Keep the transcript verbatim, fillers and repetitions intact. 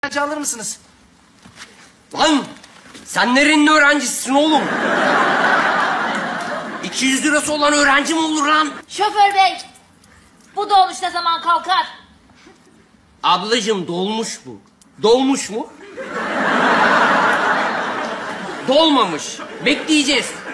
öğrenci alır mısınız? Lan sen nerenin öğrencisisin oğlum? iki yüz lirası olan öğrenci mi olur lan? Şoför bey, bu dolmuş ne zaman kalkar? Ablacığım dolmuş bu. Dolmuş mu? Dolmamış. Bekleyeceğiz.